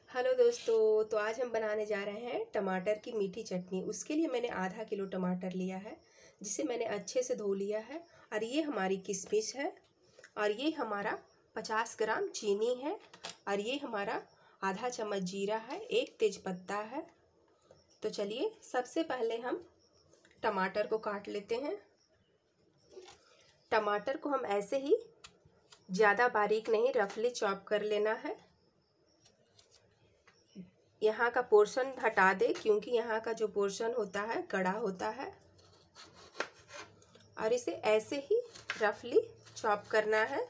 Hello दोस्तों, तो आज हम बनाने जा रहे हैं टमाटर की मीठी चटनी। उसके लिए मैंने आधा किलो टमाटर लिया है, जिसे मैंने अच्छे से धो लिया है। और ये हमारी किशमिश है, और ये हमारा 50 ग्राम चीनी है, और ये हमारा आधा चम्मच जीरा है, एक तेज़पत्ता है। तो चलिए सबसे पहले हम टमाटर को काट लेते हैं। टमाटर को हम ऐसे ही ज़्यादा बारीक नहीं, रफली चॉप कर लेना है। यहाँ का पोर्शन हटा दे, क्योंकि यहाँ का जो पोर्शन होता है कड़ा होता है। और इसे ऐसे ही रफली चॉप करना है।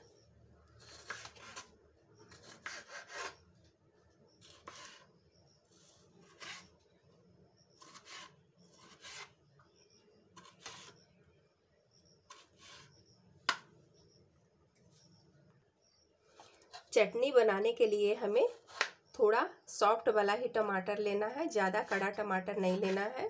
चटनी बनाने के लिए हमें थोड़ा सॉफ्ट वाला ही टमाटर लेना है, ज़्यादा कड़ा टमाटर नहीं लेना है।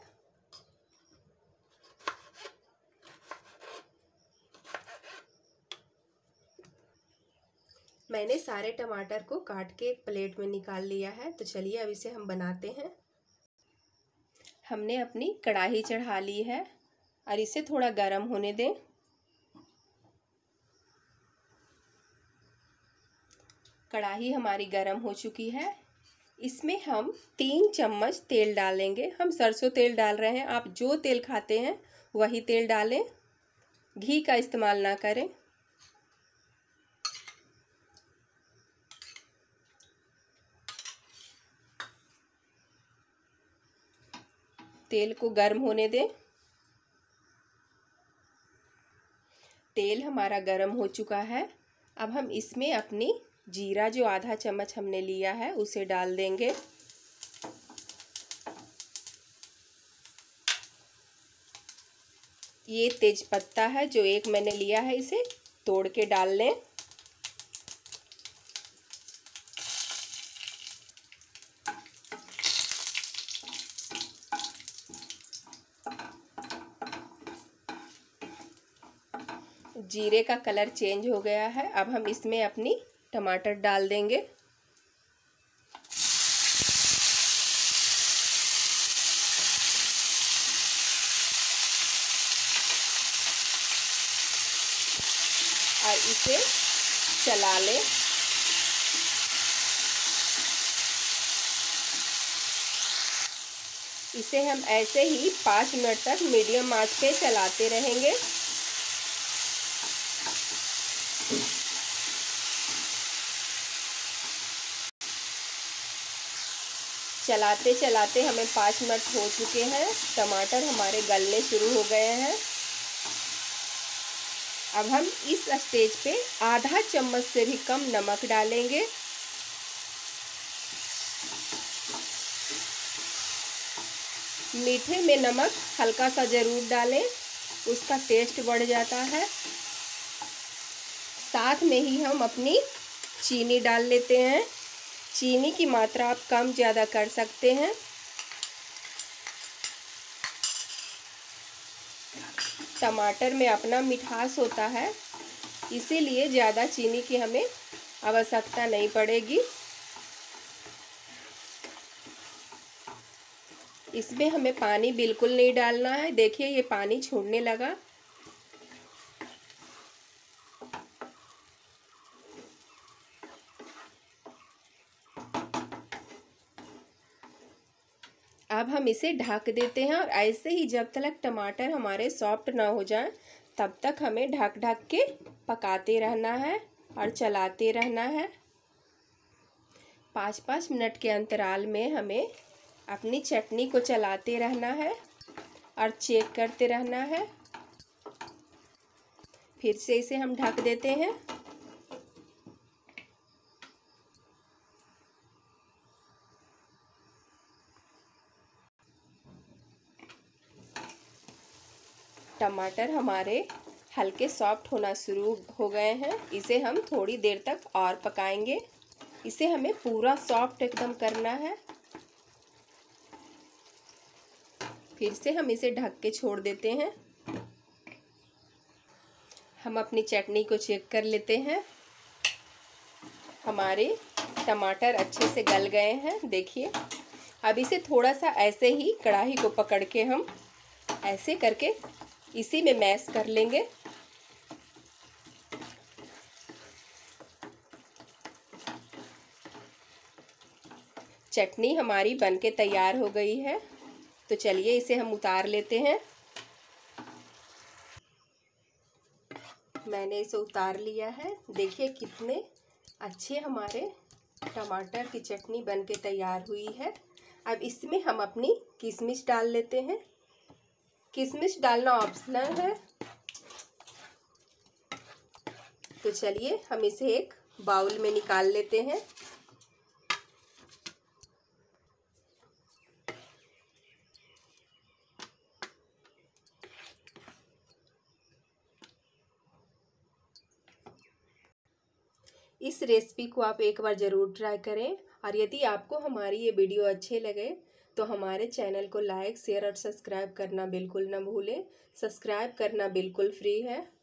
मैंने सारे टमाटर को काट के एक प्लेट में निकाल लिया है। तो चलिए अब इसे हम बनाते हैं। हमने अपनी कढ़ाई चढ़ा ली है और इसे थोड़ा गर्म होने दें। कढ़ाई हमारी गर्म हो चुकी है। इसमें हम 3 चम्मच तेल डालेंगे। हम सरसों तेल डाल रहे हैं, आप जो तेल खाते हैं वही तेल डालें, घी का इस्तेमाल ना करें। तेल को गर्म होने दें। तेल हमारा गर्म हो चुका है। अब हम इसमें अपनी जीरा जो आधा चम्मच हमने लिया है उसे डाल देंगे। ये तेजपत्ता है जो एक मैंने लिया है, इसे तोड़ के डाल लें। जीरे का कलर चेंज हो गया है। अब हम इसमें अपनी टमाटर डाल देंगे। और इसे चला लें। इसे हम ऐसे ही 5 मिनट तक मीडियम आंच पे चलाते रहेंगे। चलाते चलाते हमें 5 मिनट हो चुके हैं। टमाटर हमारे गलने शुरू हो गए हैं। अब हम इस स्टेज पे आधा चम्मच से भी कम नमक डालेंगे। मीठे में नमक हल्का सा ज़रूर डालें, उसका टेस्ट बढ़ जाता है। साथ में ही हम अपनी चीनी डाल लेते हैं। चीनी की मात्रा आप कम ज़्यादा कर सकते हैं। टमाटर में अपना मिठास होता है, इसीलिए ज़्यादा चीनी की हमें आवश्यकता नहीं पड़ेगी। इसमें हमें पानी बिल्कुल नहीं डालना है। देखिए ये पानी छोड़ने लगा। अब हम इसे ढक देते हैं, और ऐसे ही जब तक टमाटर हमारे सॉफ्ट ना हो जाए तब तक हमें ढक ढक के पकाते रहना है और चलाते रहना है। 5-5 मिनट के अंतराल में हमें अपनी चटनी को चलाते रहना है और चेक करते रहना है। फिर से इसे हम ढक देते हैं। टमाटर हमारे हल्के सॉफ्ट होना शुरू हो गए हैं। इसे हम थोड़ी देर तक और पकाएंगे। इसे हमें पूरा सॉफ्ट एकदम करना है। फिर से हम इसे ढक के छोड़ देते हैं। हम अपनी चटनी को चेक कर लेते हैं। हमारे टमाटर अच्छे से गल गए हैं, देखिए। अब इसे थोड़ा सा ऐसे ही कढ़ाई को पकड़ के हम ऐसे करके इसी में मैश कर लेंगे। चटनी हमारी बनके तैयार हो गई है, तो चलिए इसे हम उतार लेते हैं। मैंने इसे उतार लिया है। देखिए कितने अच्छे हमारे टमाटर की चटनी बनके तैयार हुई है। अब इसमें हम अपनी किशमिश डाल लेते हैं। किशमिश डालना ऑप्शनल है, तो चलिए हम इसे एक बाउल में निकाल लेते हैं। इस रेसिपी को आप एक बार ज़रूर ट्राई करें, और यदि आपको हमारी ये वीडियो अच्छे लगे तो हमारे चैनल को लाइक, शेयर और सब्सक्राइब करना बिल्कुल ना भूलें। सब्सक्राइब करना बिल्कुल फ्री है।